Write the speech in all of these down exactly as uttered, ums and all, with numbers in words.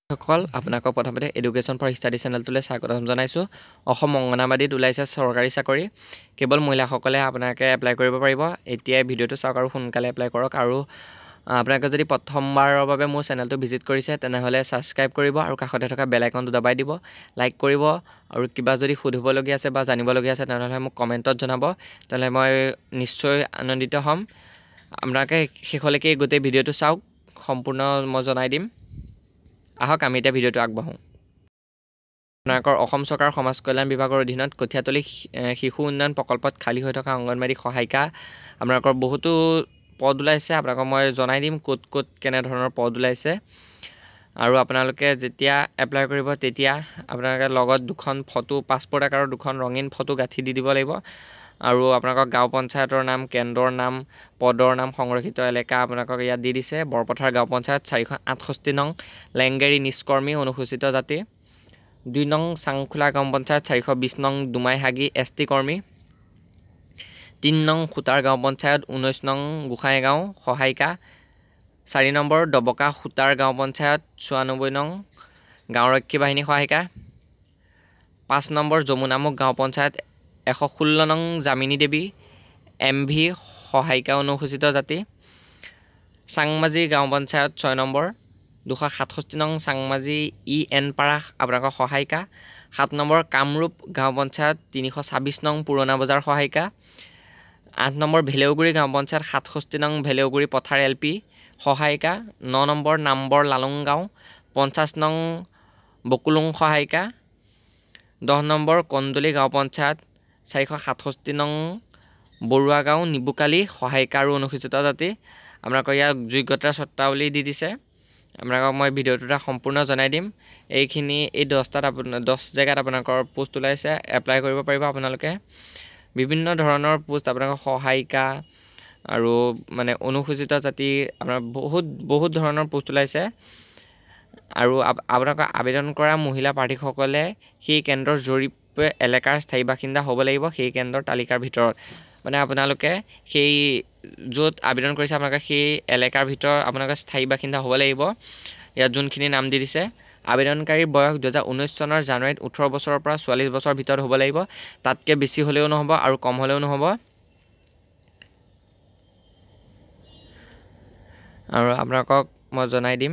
সকল আপোনালোকক প্ৰথমতে এডুকেশ্যন ফৰ ষ্টাডি চেনেলটোলৈ স্বাগতম জনাইছোঁ। অসম অংগনবাদীত ওলাইছে চৰকাৰী চাকৰি, কেৱল মহিলাসকলে আপোনালোকে এপ্লাই কৰিব পাৰিব। এতিয়াই ভিডিঅ'টো চাওক আৰু সোনকালে এপ্লাই কৰক। আৰু আপোনালোকে যদি প্ৰথমবাৰৰ বাবে মোৰ চেনেলটো ভিজিট কৰিছে তেনেহ'লে ছাবস্ক্ৰাইব কৰিব আৰু কাষতে থকা বেল আইকনটো দবাই দিব, লাইক কৰিব। আৰু কিবা যদি সুধিবলগীয়া আছে বা জানিবলগীয়া আছে তেনেহ'লে মোক কমেণ্টত জনাব, তেনেহ'লে মই নিশ্চয় আনন্দিত হ'ম। আপোনালোকে শেষলৈকে গোটেই ভিডিঅ'টো চাওক, সম্পূৰ্ণ মই জনাই দিম। আহক আমি এতিয়া ভিডিঅ'টো আগবাঢ়োঁ। আপোনালোকৰ অসম চৰকাৰৰ সমাজ কল্যাণ বিভাগৰ অধীনত কঠীয়াতলী শিশু উন্নয়ন প্ৰকল্পত খালী হৈ থকা অংগনবাড়ী সহায়িকা আপোনালোকৰ বহুতো পদ ওলাইছে। আপোনালোকক মই জনাই দিম ক'ত ক'ত কেনেধৰণৰ পদ ওলাইছে। আৰু আপোনালোকে যেতিয়া এপ্লাই কৰিব তেতিয়া আপোনালোকে লগত দুখন ফটো, পাছপৰ্ট আকাৰৰ দুখন ৰঙীন ফটো গাঁঠি দি দিব লাগিব। আৰু আপোনালোকৰ গাঁও পঞ্চায়তৰ নাম, কেন্দ্ৰৰ নাম, পদৰ নাম, সংৰক্ষিত এলেকা আপোনালোকক ইয়াত দি দিছে। বৰপথাৰ গাঁও পঞ্চায়ত চাৰিশ আঠষষ্ঠি নং লেংগেৰী নিষ্কৰ্মী অনুসূচিত জাতি। দুই নং চাংখোলা গাঁও পঞ্চায়ত চাৰিশ বিছ নং ডুমাইহাগী এছ টি কৰ্মী। তিনি নং সূতাৰ গাঁও পঞ্চায়ত ঊনৈছ নং গোসাঁইগাঁও সহায়িকা। চাৰি নম্বৰ ডবকা সূতাৰ গাঁও পঞ্চায়ত চৌৰান্নব্বৈ নং গাঁওৰক্ষী বাহিনী সহায়িকা। পাঁচ নম্বৰ যমুনামুখ গাঁও পঞ্চায়ত এশ ষোল্ল নং জামিনী দেৱী এম ভি সহায়িকা অনুসূচিত জাতি। চাংমাজি গাঁও পঞ্চায়ত ছয় নম্বৰ দুশ সাতষষ্ঠি নং চাংমাজি ই এন পাৰা আপোনালোকৰ সহায়িকা। সাত নম্বৰ কামৰূপ গাঁও পঞ্চায়ত তিনিশ ছাব্বিছ নং পুৰণা বজাৰ সহায়িকা। আঠ নম্বৰ ভেলেউগুৰি গাঁও পঞ্চায়ত সাতষষ্ঠি নং ভেলেউগুৰি পথাৰ এল পি সহায়িকা। ন নম্বৰ নাম্বৰ লালুং গাঁও পঞ্চাছ নং বকুলুং সহায়িকা। দহ নম্বৰ কন্দলি গাঁও পঞ্চায়ত চাৰিশ সাতষষ্ঠি নং বৰুৱা গাঁও নিবুকালি সহায়িকা আৰু অনুসূচিত জাতি। আপোনালোকৰ ইয়াক যোগ্যতাৰ চৰ্তাৱলী দি দিছে। আপোনালোকক মই ভিডিঅ'টোতে সম্পূৰ্ণ জনাই দিম। এইখিনি এই দহটাত আপোনাৰ দহ জেগাত আপোনালোকৰ পোষ্ট ওলাইছে, এপ্লাই কৰিব পাৰিব আপোনালোকে। বিভিন্ন ধৰণৰ পোষ্ট আপোনালোকৰ সহায়িকা আৰু মানে অনুসূচিত জাতি আপোনাৰ বহুত বহুত ধৰণৰ পোষ্ট ওলাইছে। আৰু আপোনালোকৰ আবেদন কৰা মহিলা প্ৰাৰ্থীসকলে সেই কেন্দ্ৰৰ জৰীপ এলেকাৰ স্থায়ী বাসিন্দা হ'ব লাগিব। সেই কেন্দ্ৰৰ তালিকাৰ ভিতৰত মানে আপোনালোকে সেই য'ত আবেদন কৰিছে আপোনালোকে সেই এলেকাৰ ভিতৰত আপোনালোকে স্থায়ী বাসিন্দা হ'ব লাগিব। ইয়াত যোনখিনি নাম দি দিছে, আবেদনকাৰীৰ বয়স দুহেজাৰ ঊনৈছ চনৰ জানুৱাৰীত ওঠৰ বছৰৰ পৰা চল্লিছ বছৰৰ ভিতৰত হ'ব লাগিব। তাতকৈ বেছি হ'লেও নহ'ব আৰু কম হ'লেও নহ'ব। আৰু আপোনালোকক মই জনাই দিম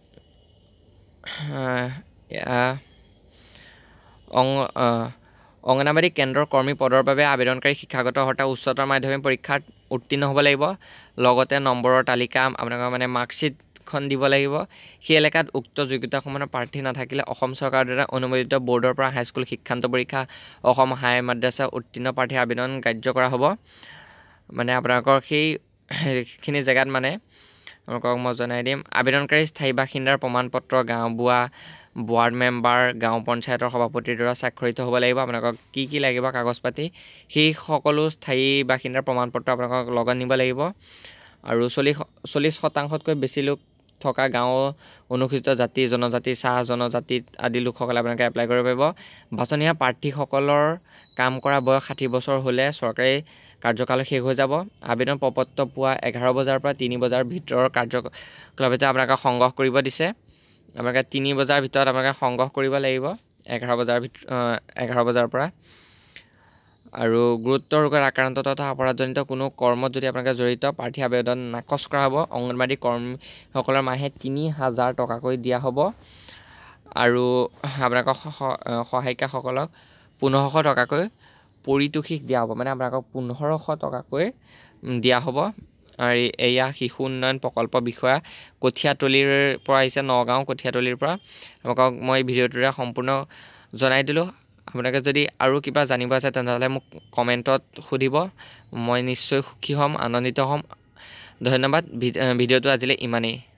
অং অংগনবাড়ী কেন্দ্ৰৰ কৰ্মী পদৰ বাবে আবেদনকাৰী শিক্ষাগত অৰ্হতা উচ্চতৰ মাধ্যমিক পৰীক্ষাত উত্তীৰ্ণ হ'ব লাগিব। লগতে নম্বৰৰ তালিকা আপোনালোকৰ মানে মাৰ্কশ্বিটখন দিব লাগিব। সেই এলেকাত উক্ত যোগ্যতাসমূহৰ প্ৰাৰ্থী নাথাকিলে অসম চৰকাৰৰ দ্বাৰা অনুমোদিত বৰ্ডৰ পৰা হাইস্কুল শিক্ষান্ত পৰীক্ষা, অসম হাই মাদ্ৰাছা উত্তীৰ্ণ প্ৰাৰ্থীৰ আবেদন গ্ৰাহ্য কৰা হ'ব। মানে আপোনালোকৰ সেইখিনি জেগাত মানে আপোনালোকক মই জনাই দিম, আবেদনকাৰী স্থায়ী বাসিন্দাৰ প্ৰমাণপত্ৰ, গাঁওবুঢ়া, ৱাৰ্ড মেম্বাৰ, গাঁও পঞ্চায়তৰ সভাপতিৰ দ্বাৰা স্বাক্ষৰিত হ'ব লাগিব। আপোনালোকক কি কি লাগিব কাগজ পাতি, সেই সকলো স্থায়ী বাসিন্দাৰ প্ৰমাণপত্ৰ আপোনালোকক লগত নিব লাগিব। আৰু চল্লিছ চল্লিছ শতাংশতকৈ বেছি লোক থকা গাঁও অনুসূচিত জাতি, জনজাতি, চাহ জনজাতি আদি লোকসকলে আপোনালোকে এপ্লাই কৰিব পাৰিব। বাছনীয়া প্ৰাৰ্থীসকলৰ কাম কৰা বয়স ষাঠি বছৰ হ'লে চৰকাৰী কাৰ্যকাল শেষ হৈ যাব। আবেদন প্ৰপত্ৰ পুৱা এঘাৰ বজাৰ পৰা তিনি বজাৰ ভিতৰৰ কাৰ্যকলাপ ভিতৰত আপোনালোকে সংগ্ৰহ কৰিব দিছে। আপোনালোকে তিনি বজাৰ ভিতৰত আপোনালোকে সংগ্ৰহ কৰিব লাগিব, এঘাৰ বজাৰ ভিতৰত এঘাৰ বজাৰ পৰা। আৰু গুৰুতৰ ৰোগৰ আক্ৰান্ত তথা অপৰাধজনিত কোনো কৰ্মত যদি আপোনালোকে জড়িত, প্ৰাৰ্থী আবেদন নাকচ কৰা হ'ব। অংগনবাড়ী কৰ্মীসকলৰ মাহে তিনি হাজাৰ টকাকৈ দিয়া হ'ব। আৰু আপোনালোকৰ সহায়িকাসকলক পোন্ধৰশ টকাকৈ পাৰিতোষিক দিয়া হ'ব, মানে আপোনালোকক পোন্ধৰশ টকাকৈ দিয়া হ'ব। আৰু এয়া শিশু উন্নয়ন প্ৰকল্প বিষয়া কঠীয়াতলীৰ পৰা আহিছে, নগাঁও কঠীয়াতলীৰ পৰা। আপোনালোকক মই ভিডিঅ'টোৰে সম্পূৰ্ণ জনাই দিলোঁ। আপোনালোকে যদি আৰু কিবা জানিব আছে তেনেহ'লে মোক কমেণ্টত সুধিব, মই নিশ্চয় সুখী হ'ম, আনন্দিত হ'ম। ধন্যবাদ। ভিডিঅ'টো আজিলৈ ইমানেই।